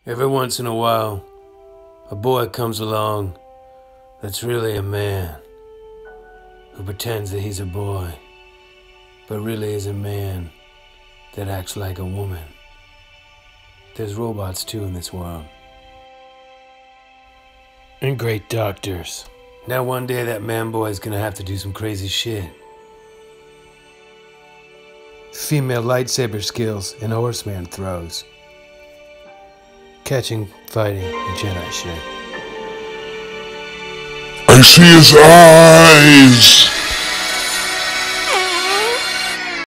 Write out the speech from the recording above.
Every once in a while, a boy comes along that's really a man, who pretends that he's a boy, but really is a man that acts like a woman. There's robots too in this world. And great doctors. Now one day that man boy is gonna have to do some crazy shit. Female lightsaber skills and horseman throws. Catching, fighting, and Jedi shit. I see his eyes.